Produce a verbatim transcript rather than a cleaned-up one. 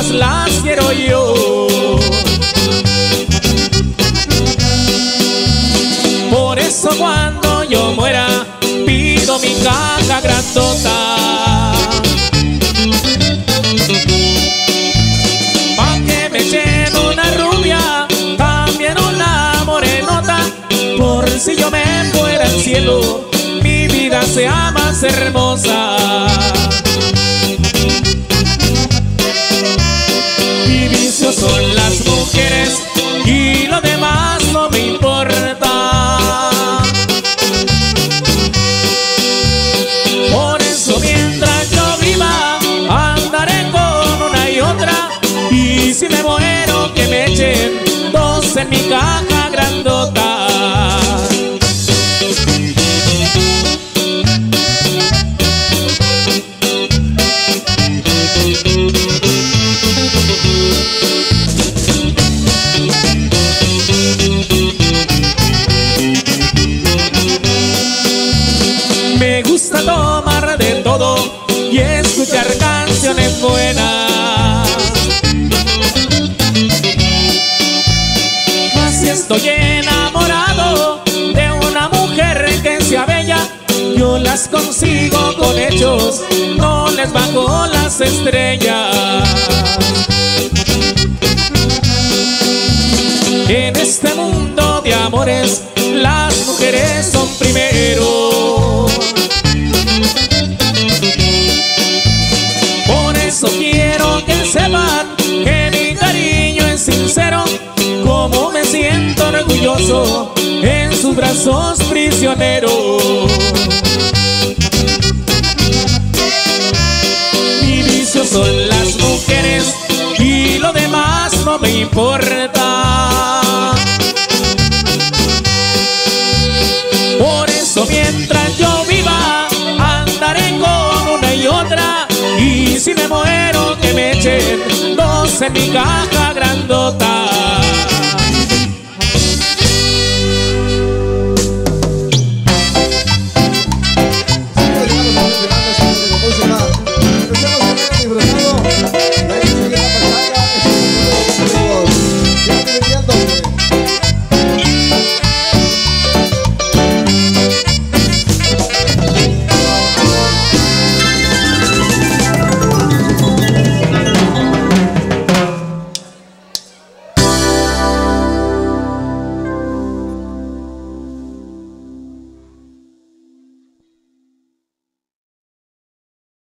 todas las quiero yo. Por eso cuando yo muera pido mi caja grandota, pa' que me echen una rubia, también una morenota, por si yo me fuera al cielo, mi vida sea más hermosa. Mi vicio son las mujeres y lo demás no me importa. Por eso mientras yo viva andaré con una y otra, y si me muero que me echen dos en mi caja grandota. Me gusta tomar de todo y escuchar canciones buenas, mas si estoy enamorado de una mujer que sea bella, yo las consigo con hechos, no les bajo las estrellas. En este mundo de amores las mujeres son primero. Por eso quiero que sepan que mi cariño es sincero, como me siento orgulloso en sus brazos prisionero. Mi vicio son las mujeres y lo demás no me importa. Por eso mientras yo viva andaré con una y otra, y si me muero que me echen dos en mi caja grandota.